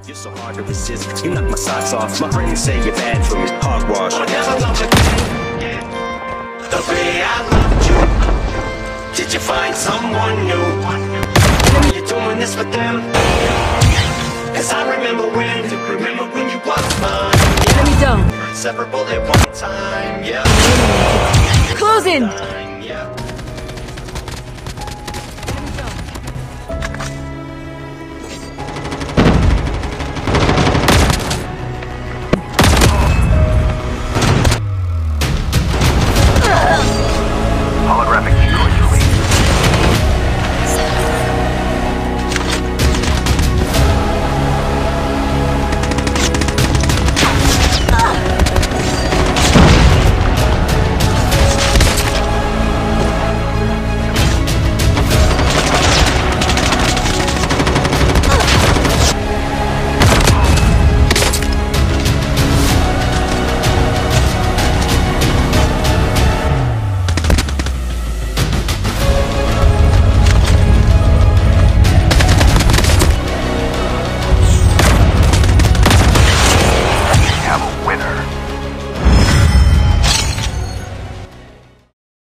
You're so hard to resist. You knock my socks off. My friends say you're bad for me. Hogwash. I'll never love again the way I loved you. Did you find someone new? Are you doing this with them? Cause I remember when you was mine. Enemy down. Inseparable at one time, yeah. Close in.